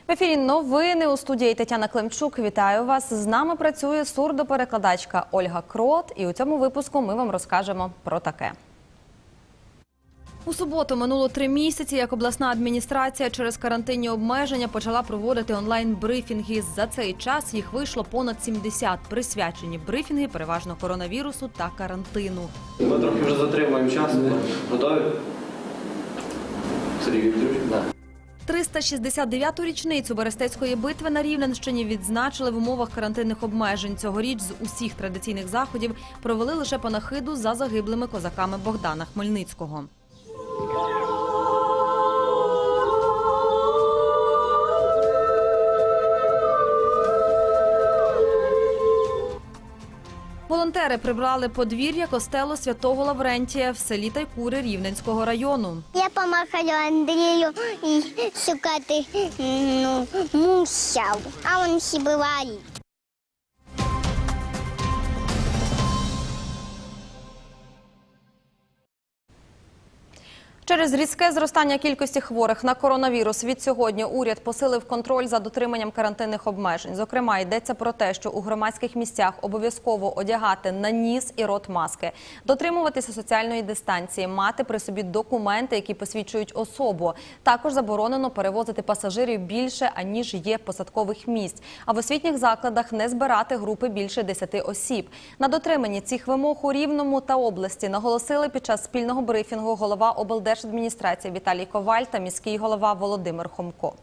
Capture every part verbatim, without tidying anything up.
В ефірі новини, у студії Тетяна Климчук. Вітаю вас. З нами працює сурдоперекладачка Ольга Крот. І у цьому випуску ми вам розкажемо про таке. У суботу минуло три місяці, як обласна адміністрація через карантинні обмеження почала проводити онлайн-брифінги. За цей час їх вийшло понад сімдесят. Присвячені брифінги переважно коронавірусу та карантину. Ми трохи вже затримуємо час. Готові? Сергій Вікторович? Так. триста шістдесят дев'яту річницю Берестецької битви на Рівненщині відзначили в умовах карантинних обмежень. Цьогоріч з усіх традиційних заходів провели лише панахиду за загиблими козаками Богдана Хмельницького. Волонтери прибрали подвір'я костелу Святого Лаврентія в селі Тайкури Рівненського району. Я допомагаю Андрію шукати ну, мусяв, а він сібиває. Через різке зростання кількості хворих на коронавірус від сьогодні уряд посилив контроль за дотриманням карантинних обмежень. Зокрема, йдеться про те, що у громадських місцях обов'язково одягати на ніс і рот маски, дотримуватися соціальної дистанції, мати при собі документи, які посвідчують особу. Також заборонено перевозити пасажирів більше, аніж є посадкових місць. А в освітніх закладах не збирати групи більше десяти осіб. На дотриманні цих вимог у Рівному та області наголосили під час спільного брифінгу голова облдержадміністрації Адміністрація Віталій Коваль та міський голова Володимир Хомко.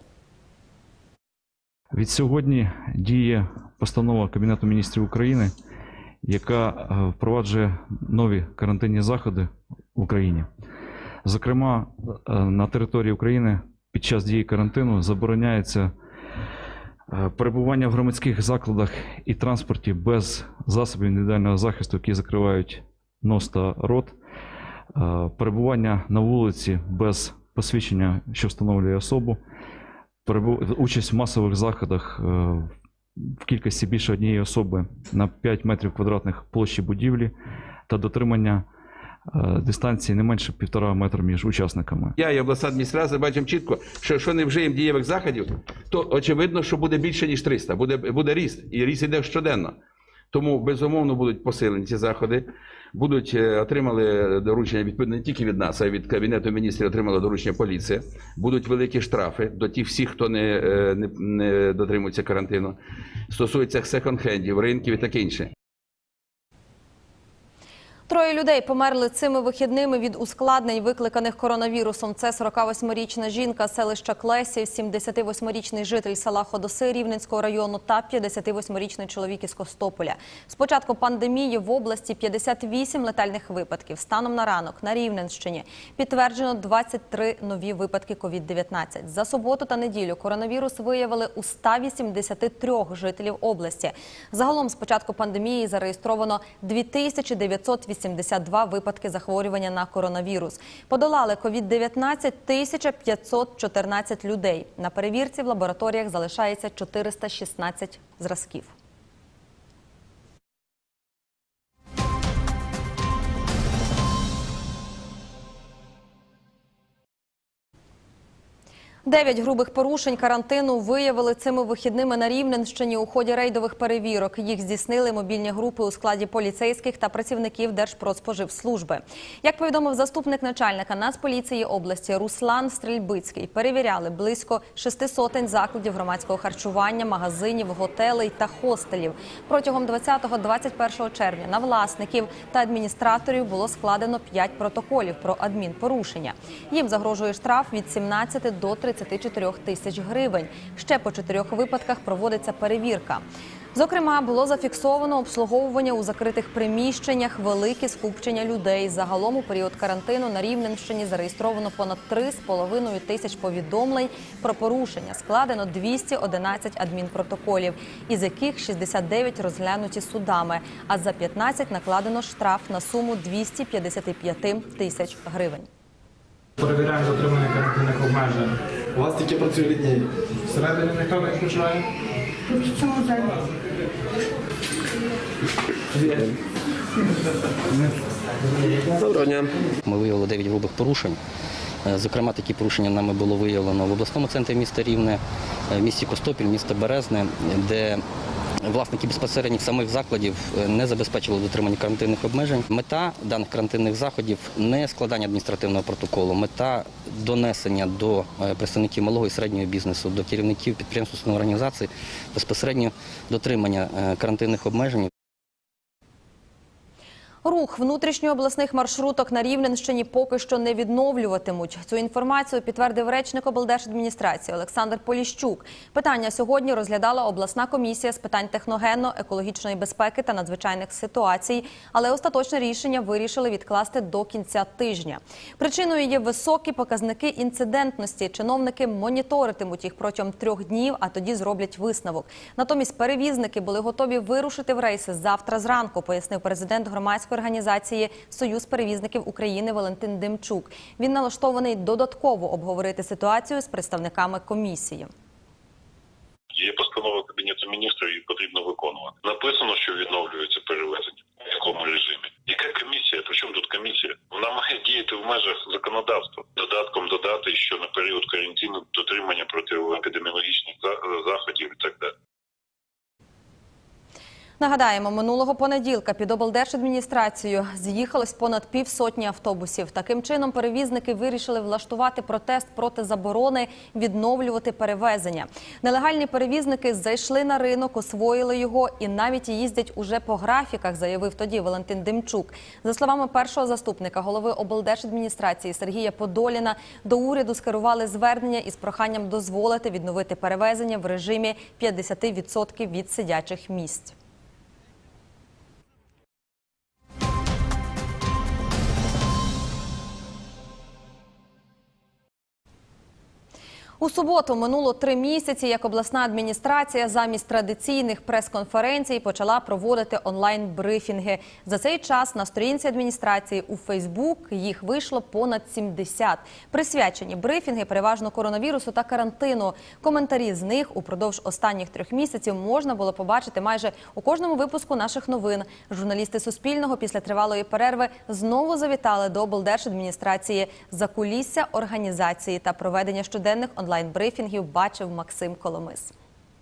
Від сьогодні діє постанова Кабінету міністрів України, яка впроваджує нові карантинні заходи в Україні. Зокрема, на території України під час дії карантину забороняється перебування в громадських закладах і транспорті без засобів індивідуального захисту, які закривають нос та рот, перебування на вулиці без посвідчення, що встановлює особу, участь в масових заходах в кількості більше однієї особи на п'ять метрів квадратних площі будівлі та дотримання дистанції не менше півтора метра між учасниками. Я і обласна адміністрація бачимо чітко, що якщо не вжиємо дієвих заходів, то очевидно, що буде більше, ніж триста. Буде, буде ріст, і ріст йде щоденно. Тому, безумовно, будуть посилені ці заходи. Будуть, отримали доручення відповідно не тільки від нас, а й від Кабінету міністрів отримала доручення поліція. Будуть великі штрафи до тих всіх, хто не, не, не дотримується карантину. Стосується секонд-хендів, ринків і таке інше. Троє людей померли цими вихідними від ускладнень, викликаних коронавірусом. Це сорокавосьмирічна жінка з селища Клесів, сімдесятивосьмирічний житель села Ходоси Рівненського району та п'ятдесятивосьмирічний чоловік із Костополя. З початку пандемії в області п'ятдесят вісім летальних випадків. Станом на ранок на Рівненщині підтверджено двадцять три нові випадки ковід дев'ятнадцять. За суботу та неділю коронавірус виявили у ста вісімдесяти трьох жителів області. Загалом з початку пандемії зареєстровано дві тисячі дев'ятсот вісімдесят два випадки захворювання на коронавірус. Подолали ковід дев'ятнадцять тисяча п'ятсот чотирнадцять людей. На перевірці в лабораторіях залишається чотириста шістнадцять зразків. Дев'ять грубих порушень карантину виявили цими вихідними на Рівненщині у ході рейдових перевірок. Їх здійснили мобільні групи у складі поліцейських та працівників Держпродспоживслужби. Як повідомив заступник начальника Нацполіції області Руслан Стрельбицький, перевіряли близько шести сотень закладів громадського харчування, магазинів, готелей та хостелів. Протягом двадцятого - двадцять першого червня на власників та адміністраторів було складено п'ять протоколів про адмінпорушення. Їм загрожує штраф від сімнадцяти до тридцяти чотирьох тисяч гривень. Ще по чотирьох випадках проводиться перевірка. Зокрема, було зафіксовано обслуговування у закритих приміщеннях, великі скупчення людей. Загалом у період карантину на Рівненщині зареєстровано понад три з половиною тисяч повідомлень про порушення. Складено двісті одинадцять адмінпротоколів, із яких шістдесят дев'ять розглянуті судами, а за п'ятнадцять накладено штраф на суму двісті п'ятдесят п'ять тисяч гривень. Перевіряємо дотримання карантинних обмежень. У вас тільки працює літній. Всередині ніхто не відключає? В цьому залі. Доброго дня. Ми виявили дев'ять грубих порушень Зокрема, такі порушення нами було виявлено в обласному центрі міста Рівне, в місті Костопіль, місто Березне, де власники безпосередніх самих закладів не забезпечили дотримання карантинних обмежень. Мета даних карантинних заходів – не складання адміністративного протоколу, мета донесення до представників малого і середнього бізнесу, до керівників підприємств, установ, організацій безпосередньо дотримання карантинних обмежень. Рух внутрішньообласних маршруток на Рівненщині поки що не відновлюватимуть. Цю інформацію підтвердив речник облдержадміністрації Олександр Поліщук. Питання сьогодні розглядала обласна комісія з питань техногенно-екологічної безпеки та надзвичайних ситуацій, але остаточне рішення вирішили відкласти до кінця тижня. Причиною є високі показники інцидентності. Чиновники моніторитимуть їх протягом трьох днів, а тоді зроблять висновок. Натомість перевізники були готові вирушити в рейси завтра зранку, пояснив президент громадської організації «Союз перевізників України» Валентин Демчук. Він налаштований додатково обговорити ситуацію з представниками комісії. Є постанова Кабінету міністрів, її потрібно виконувати. Написано, що відновлюється перевезення. В якому режимі? Яка комісія? При чому тут комісія? Вона має діяти в межах законодавства. Додатком додати, що на період карантину дотримання протиепідеміологічних заходів і так далі. Нагадаємо, минулого понеділка під облдержадміністрацією з'їхалось понад півсотні автобусів. Таким чином, перевізники вирішили влаштувати протест проти заборони відновлювати перевезення. Нелегальні перевізники зайшли на ринок, освоїли його і навіть їздять уже по графіках, заявив тоді Валентин Демчук. За словами першого заступника голови облдержадміністрації Сергія Подоліна, до уряду скерували звернення із проханням дозволити відновити перевезення в режимі п'ятдесят відсотків від сидячих місць. У суботу минуло три місяці, як обласна адміністрація замість традиційних прес-конференцій почала проводити онлайн-брифінги. За цей час на сторінці адміністрації у Фейсбук їх вийшло понад сімдесят. Присвячені брифінги переважно коронавірусу та карантину. Коментарі з них упродовж останніх трьох місяців можна було побачити майже у кожному випуску наших новин. Журналісти Суспільного після тривалої перерви знову завітали до облдержадміністрації. Закулісся організації та проведення щоденних онлайн-брифінгів бачив Максим Коломис.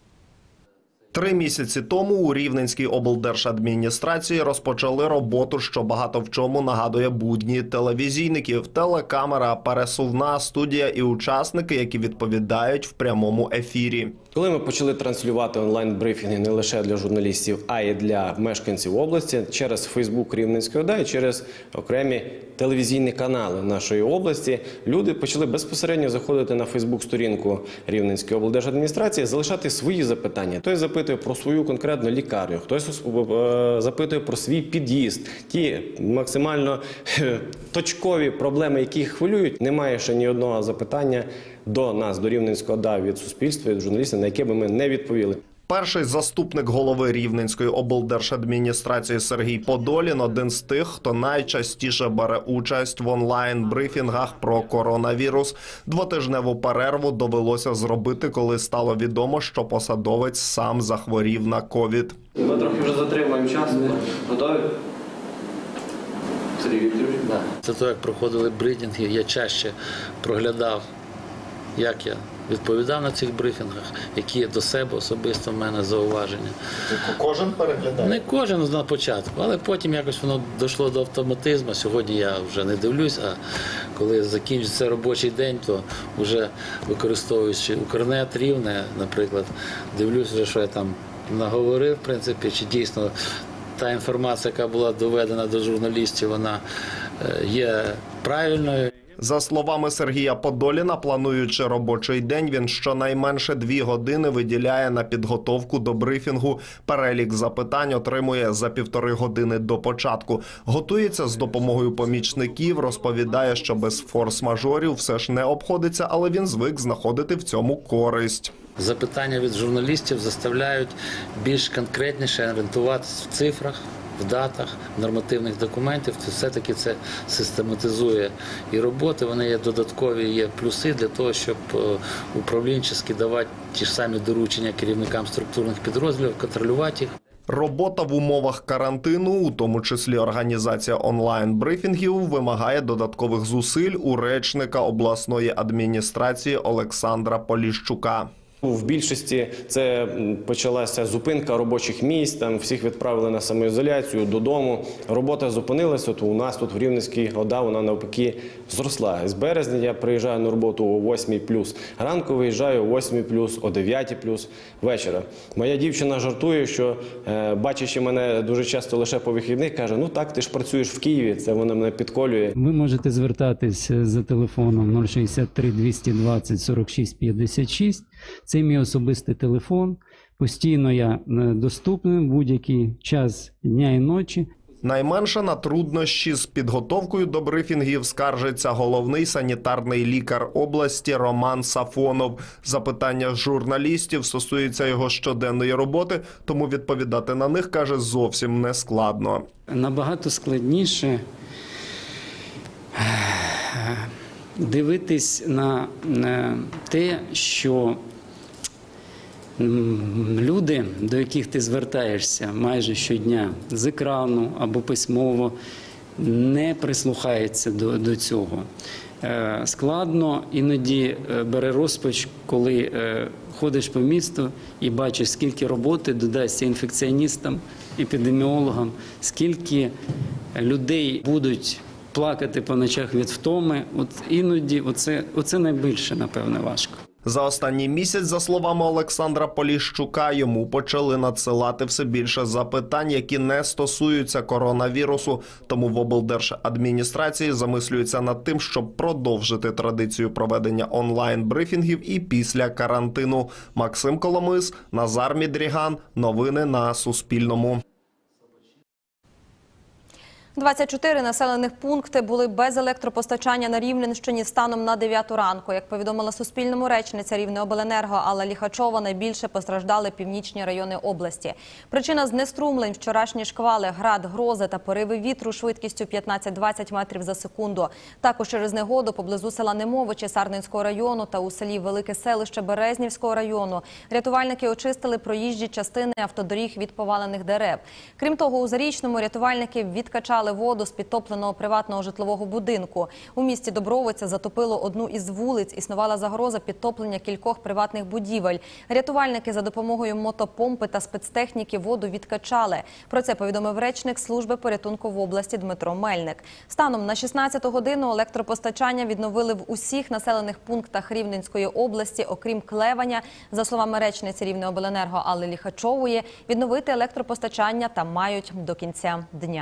Три місяці тому у Рівненській облдержадміністрації розпочали роботу, що багато в чому нагадує будні телевізійників. Телекамера, пересувна студія і учасники, які відповідають в прямому ефірі. Коли ми почали транслювати онлайн-брифінги не лише для журналістів, а й для мешканців області через Фейсбук Рівненської ОДА і через окремі телевізійні канали нашої області, люди почали безпосередньо заходити на Фейсбук-сторінку Рівненської облдержадміністрації, залишати свої запитання. Хтось запитує про свою конкретну лікарню, хтось запитує про свій під'їзд. Ті максимально точкові проблеми, які їх хвилюють, немає ще ні одного запитання до нас, до Рівненської ОДА від суспільства, від журналістів, на яке би ми не відповіли. Перший заступник голови Рівненської облдержадміністрації Сергій Подолін – один з тих, хто найчастіше бере участь в онлайн-брифінгах про коронавірус. Двотижневу перерву довелося зробити, коли стало відомо, що посадовець сам захворів на ковід. Ми трохи вже затримуємо час. Готові? Сергій Вікторович? Да. Це то, як проходили брифінги, я чаще проглядав, як я відповідав на цих брифінгах, які є до себе особисто в мене зауваження. Кожен переглядає? Не кожен на початку, але потім якось воно дійшло до автоматизму. Сьогодні я вже не дивлюсь, а коли закінчиться робочий день, то вже використовуючи Укрнет Рівне, наприклад, дивлюсь вже, що я там наговорив, в принципі, чи дійсно та інформація, яка була доведена до журналістів, вона є правильною. За словами Сергія Подоліна, плануючи робочий день, він щонайменше дві години виділяє на підготовку до брифінгу. Перелік запитань отримує за півтори години до початку. Готується з допомогою помічників, розповідає, що без форс-мажорів все ж не обходиться, але він звик знаходити в цьому користь. Запитання від журналістів заставляють більш конкретніше орієнтуватися в цифрах, в датах, в нормативних документів. Все-таки це систематизує і роботи. Вони є додаткові, є плюси для того, щоб управлінчески давати ті ж самі доручення керівникам структурних підрозділів, контролювати їх. Робота в умовах карантину, у тому числі організація онлайн-брифінгів, вимагає додаткових зусиль у речника обласної адміністрації Олександра Поліщука. В більшості це почалася зупинка робочих місць, там всіх відправили на самоізоляцію, додому. Робота зупинилася, то у нас тут в Рівненській ОДА вона навпаки зросла. З березня я приїжджаю на роботу о восьмій плюс, ранку виїжджаю о восьмій плюс, о дев'ятій плюс вечора. Моя дівчина жартує, що бачачи мене дуже часто лише по вихідних, каже, ну так, ти ж працюєш в Києві, це вона мене підколює. Ви можете звертатись за телефоном нуль шістдесят три двісті двадцять сорок шість п'ятдесят шість. Це мій особистий телефон. Постійно я доступний в будь-який час дня і ночі. Найменше на труднощі з підготовкою до брифінгів скаржиться головний санітарний лікар області Роман Сафонов. Запитання журналістів стосуються його щоденної роботи, тому відповідати на них, каже, зовсім не складно. Набагато складніше дивитись на те, що люди, до яких ти звертаєшся майже щодня з екрану або письмово, не прислухаються до, до цього. Е, складно, іноді бере розпач, коли е, ходиш по місту і бачиш, скільки роботи додасться інфекціоністам, епідеміологам, скільки людей будуть плакати по ночах від втоми. От іноді оце, оце найбільше, напевне, важко. За останній місяць, за словами Олександра Поліщука, йому почали надсилати все більше запитань, які не стосуються коронавірусу. Тому в облдержадміністрації замислюються над тим, щоб продовжити традицію проведення онлайн-брифінгів і після карантину. Максим Коломис, Назар Мідріган. Новини на Суспільному. двадцять чотири населених пункти були без електропостачання на Рівненщині станом на дев'яту ранку. Як повідомила Суспільному речниця Рівнеобленерго Алла Ліхачова, найбільше постраждали північні райони області. Причина знеструмлень – вчорашні шквали, град, грози та пориви вітру швидкістю п'ятнадцять-двадцять метрів за секунду. Також через негоду поблизу села Немовичі Сарненського району та у селі Велике Селище Березнівського району рятувальники очистили проїжджі частини автодоріг від повалених дерев. Крім того, у Зарічному рятувальники відкачали воду з підтопленого приватного житлового будинку. У місті Добровиця затопило одну із вулиць, існувала загроза підтоплення кількох приватних будівель. Рятувальники за допомогою мотопомпи та спецтехніки воду відкачали. Про це повідомив речник служби порятунку в області Дмитро Мельник. Станом на шістнадцяту годину електропостачання відновили в усіх населених пунктах Рівненської області, окрім Клеваня. За словами речниці Рівнеобленерго Алли Ліхачової, відновити електропостачання там мають до кінця дня.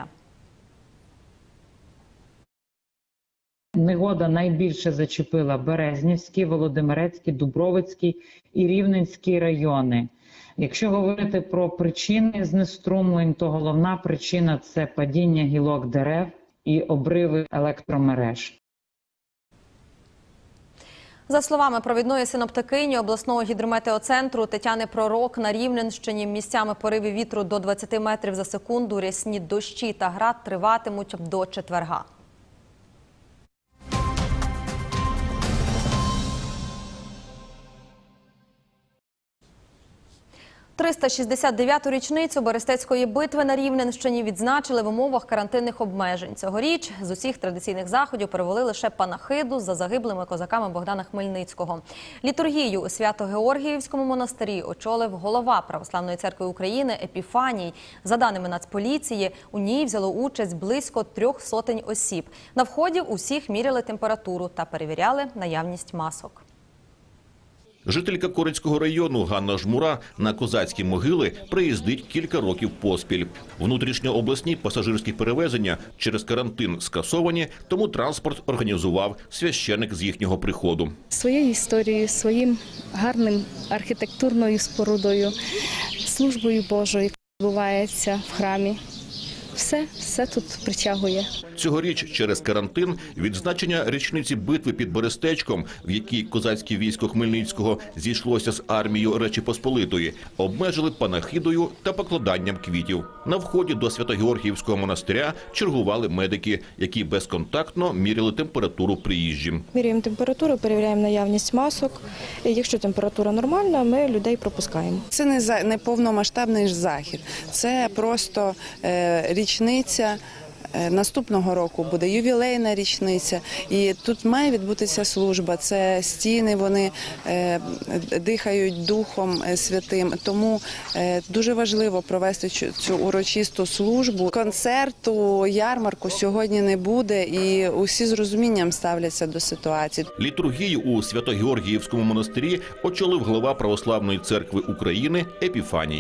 Негода найбільше зачепила Березнівський, Володимирецький, Дубровицький і Рівненський райони. Якщо говорити про причини знеструмлень, то головна причина – це падіння гілок дерев і обриви електромереж. За словами провідної синоптикині обласного гідрометеоцентру Тетяни Пророк, на Рівненщині місцями пориви вітру до двадцяти метрів за секунду, рясні дощі та град триватимуть до четверга. триста шістдесят дев'яту річницю Берестецької битви на Рівненщині відзначили в умовах карантинних обмежень. Цьогоріч з усіх традиційних заходів провели лише панахиду за загиблими козаками Богдана Хмельницького. Літургію у Свято-Георгіївському монастирі очолив голова Православної церкви України Епіфаній. За даними Нацполіції, у ній взяло участь близько трьох сотень осіб. На вході усіх міряли температуру та перевіряли наявність масок. Жителька Корецького району Ганна Жмура на козацькі могили приїздить кілька років поспіль. Внутрішньообласні пасажирські перевезення через карантин скасовані, тому транспорт організував священик з їхнього приходу. Своєю історією, своїм гарним архітектурною спорудою, службою Божою, яка відбувається в храмі. Все, все тут притягує. Цьогоріч через карантин відзначення річниці битви під Берестечком, в якій козацьке військо Хмельницького зійшлося з армією Речі Посполитої, обмежили панахидою та покладанням квітів. На вході до Свято-Георгіївського монастиря чергували медики, які безконтактно міряли температуру приїжджим. Міряємо температуру, перевіряємо наявність масок. І якщо температура нормальна, ми людей пропускаємо. Це не, за, не повномасштабний захід, це просто е, річниця. Наступного року буде ювілейна річниця, і тут має відбутися служба. Це стіни, вони е, дихають Духом Святим. Тому е, дуже важливо провести цю урочисту службу. Концерту, ярмарку сьогодні не буде, і усі з розумінням ставляться до ситуації. Літургію у Свято-Георгіївському монастирі очолив глава Православної церкви України Епіфаній.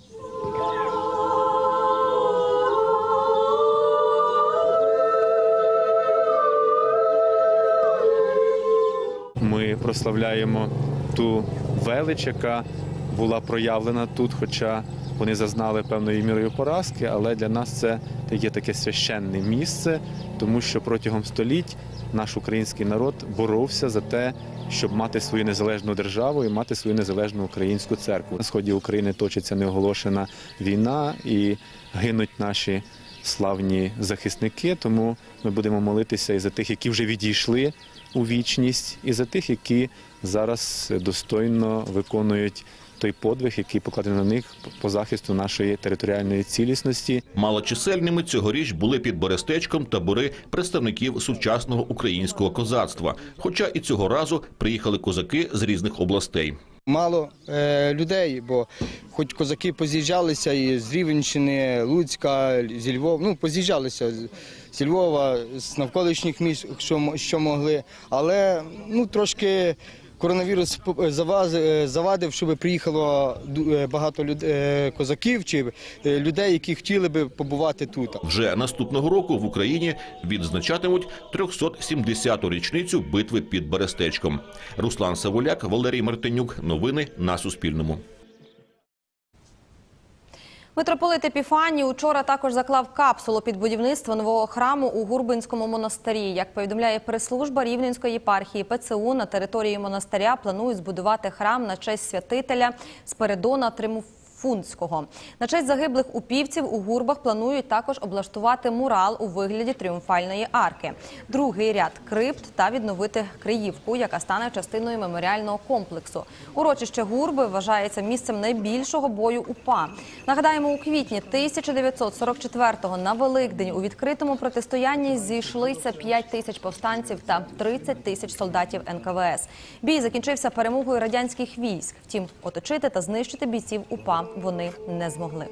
Ми прославляємо ту велич, яка була проявлена тут, хоча вони зазнали певною мірою поразки, але для нас це є таке священне місце, тому що протягом століть наш український народ боровся за те, щоб мати свою незалежну державу і мати свою незалежну українську церкву. На сході України точиться неоголошена війна і гинуть наші славні захисники, тому ми будемо молитися і за тих, які вже відійшли у вічність, і за тих, які зараз достойно виконують той подвиг, який покладений на них по захисту нашої територіальної цілісності. Малочисельними цьогоріч були під Берестечком табори представників сучасного українського козацтва, хоча і цього разу приїхали козаки з різних областей. Мало е, людей, бо хоч козаки поз'їжджалися і з Рівненщини, Луцька, зі Львова, ну поз'їжджалися зі Львова, з навколишніх міст, що, що могли, але ну трошки коронавірус завадив, щоб приїхало багато людей, козаків чи людей, які хотіли би побувати тут. Вже наступного року в Україні відзначатимуть трьохсот сімдесяту річницю битви під Берестечком. Руслан Савуляк, Валерій Мартинюк. Новини на Суспільному. Митрополит Епіфаній учора також заклав капсулу під будівництво нового храму у Гурбинському монастирі. Як повідомляє прес-служба Рівненської єпархії ПЦУ, на території монастиря планують збудувати храм на честь святителя Спиридона Тримофунтського. На честь загиблих упівців у Гурбах планують також облаштувати мурал у вигляді тріумфальної арки, другий ряд крипт та відновити Криївку, яка стане частиною меморіального комплексу. Урочище Гурби вважається місцем найбільшого бою УПА. Нагадаємо, у квітні тисяча дев'ятсот сорок четвертого на Великдень у відкритому протистоянні зійшлися п'ять тисяч повстанців та тридцять тисяч солдатів ен ка ве ес. Бій закінчився перемогою радянських військ. Втім, оточити та знищити бійців УПА вони не змогли.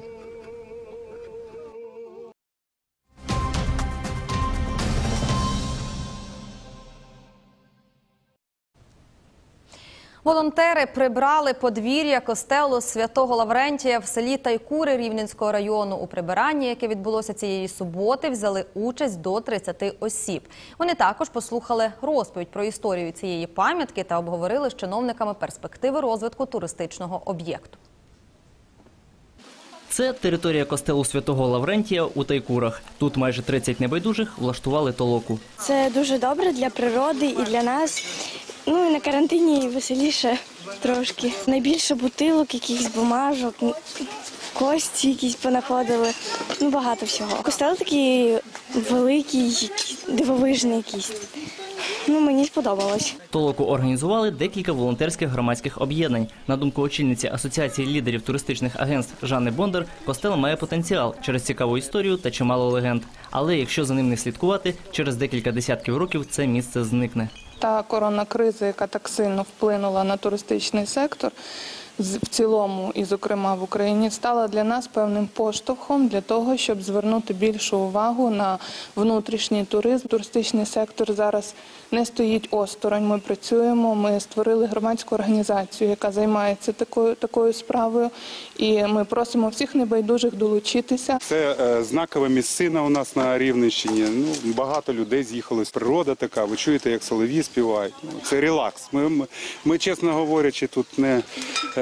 Волонтери прибрали подвір'я костелу Святого Лаврентія в селі Тайкури Рівненського району. У прибиранні, яке відбулося цієї суботи, взяли участь до тридцяти осіб. Вони також послухали розповідь про історію цієї пам'ятки та обговорили з чиновниками перспективи розвитку туристичного об'єкту. Це територія костелу Святого Лаврентія у Тайкурах. Тут майже тридцять небайдужих влаштували толоку. Це дуже добре для природи і для нас. Ну і на карантині веселіше трошки. Найбільше бутилок, якихось бумажок, кості якісь понаходили. Ну багато всього. Костел такий великий, дивовижний якийсь. Ну, мені сподобалось. Толоку організували декілька волонтерських громадських об'єднань. На думку очільниці Асоціації лідерів туристичних агентств Жанни Бондар, костел має потенціал через цікаву історію та чимало легенд. Але якщо за ним не слідкувати, через декілька десятків років це місце зникне. Та коронна криза, яка так сильно вплинула на туристичний сектор, в цілому і, зокрема, в Україні, стала для нас певним поштовхом для того, щоб звернути більшу увагу на внутрішній туризм. Туристичний сектор зараз не стоїть осторонь. Ми працюємо, ми створили громадську організацію, яка займається такою, такою справою, і ми просимо всіх небайдужих долучитися. Це е, знакова місцина у нас на Рівненщині. Ну, багато людей з'їхали. Природа така, ви чуєте, як солов'ї співають. Це релакс. Ми, ми, ми, чесно говорячи, тут не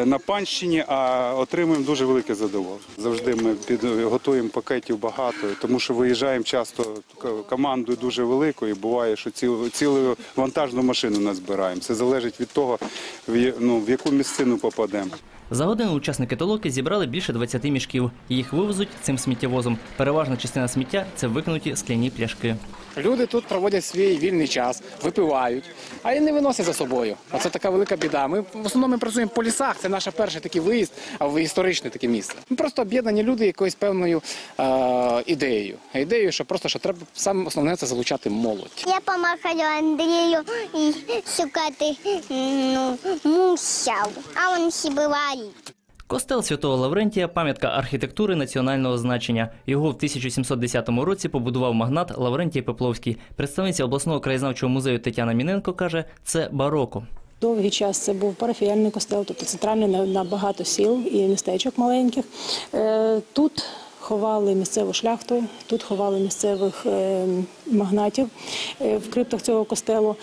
е, на панщині, а отримуємо дуже велике задоволення. Завжди ми під, готуємо пакетів багато, тому що виїжджаємо часто командою дуже великою, і буває, що цілу, цілу вантажну машину назбираємо. Це залежить від того, в, ну, в яку місцину попадемо. За годину учасники толоки зібрали більше двадцяти мішків. Їх вивезуть цим сміттєвозом. Переважна частина сміття – це викинуті скляні пляшки. Люди тут проводять свій вільний час, випивають, а і не виносять за собою. Оце така велика біда. Ми в основному ми працюємо по лісах, це наш перший такий виїзд, а в історичне таке місце. Ми просто об'єднані люди якоюсь певною е, ідеєю. Ідеєю, що просто що треба саме основне – це залучати молодь. Я допомагаю Андрію шукати ну, мусяв, а він себе варить. Костел Святого Лаврентія – пам'ятка архітектури національного значення. Його в тисяча сімсот десятому році побудував магнат Лаврентій Пепловський. Представниця обласного краєзнавчого музею Тетяна Міненко каже, це бароко. Довгий час це був парафіяльний костел, тобто центральний на багато сіл і містечок маленьких. Тут ховали місцеву шляхту, тут ховали місцевих магнатів в криптах цього костелу.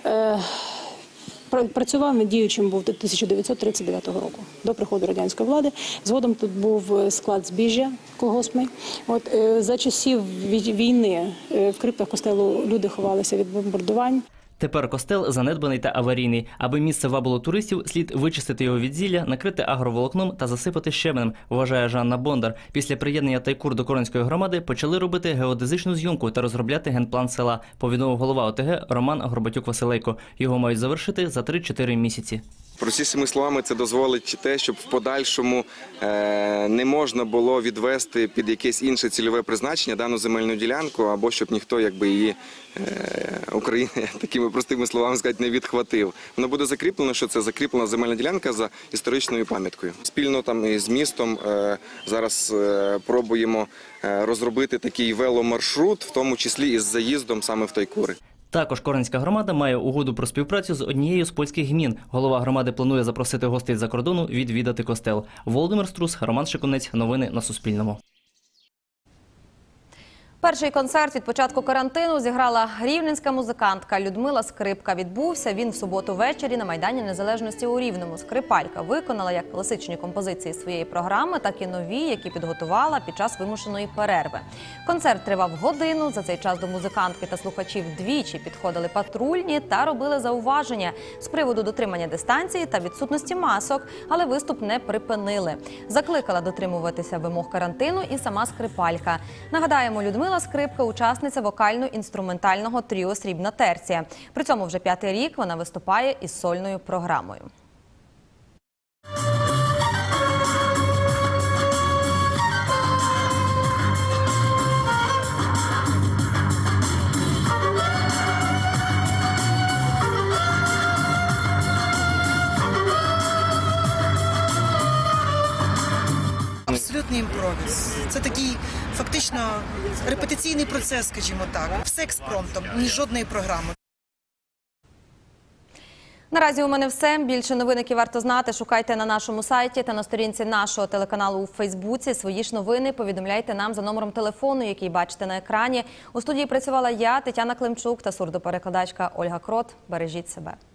Працював він діючим був до тисяча дев'ятсот тридцять дев'ятого року, до приходу радянської влади. Згодом тут був склад збіжжя колгоспний. От, за часів війни в криптах костелу люди ховалися від бомбардувань. Тепер костел занедбаний та аварійний. Аби місце вабило туристів, слід вичистити його від зілля, накрити агроволокном та засипати щебенем, вважає Жанна Бондар. Після приєднання Тайкур до Коронської громади почали робити геодезичну зйомку та розробляти генплан села, повідомив голова ОТГ Роман Горбатюк-Василейко. Його мають завершити за три-чотири місяці. Простішими словами, це дозволить те, щоб в подальшому е, не можна було відвести під якесь інше цільове призначення дану земельну ділянку, або щоб ніхто якби її е, Україна, такими простими словами сказати, не відхватив. Воно буде закріплено, що це закріплена земельна ділянка за історичною пам'яткою. Спільно там із містом е, зараз е, пробуємо е, розробити такий веломаршрут, в тому числі із заїздом саме в Тайкури. Також Коронська громада має угоду про співпрацю з однією з польських гмін. Голова громади планує запросити гостей з-за кордону відвідати костел. Володимир Струс, Роман Шикунець. Новини на Суспільному. Перший концерт від початку карантину зіграла рівненська музикантка Людмила Скрипка. Відбувся він в суботу ввечері на Майдані Незалежності у Рівному. Скрипалька виконала як класичні композиції своєї програми, так і нові, які підготувала під час вимушеної перерви. Концерт тривав годину. За цей час до музикантки та слухачів двічі підходили патрульні та робили зауваження з приводу дотримання дистанції та відсутності масок, але виступ не припинили. Закликала дотримуватися вимог карантину і сама Скрипалька. Нагадаємо, Людмила Скрипка – учасниця вокально-інструментального тріо «Срібна терція». При цьому вже п'ятий рік вона виступає із сольною програмою. Абсолютний імпровіз. Це такий фактично репетиційний процес, скажімо так. Все експромтом, ні жодної програми. Наразі у мене все. Більше новин, які варто знати, шукайте на нашому сайті та на сторінці нашого телеканалу у Фейсбуці. Свої ж новини повідомляйте нам за номером телефону, який бачите на екрані. У студії працювала я, Тетяна Климчук та сурдоперекладачка Ольга Крот. Бережіть себе.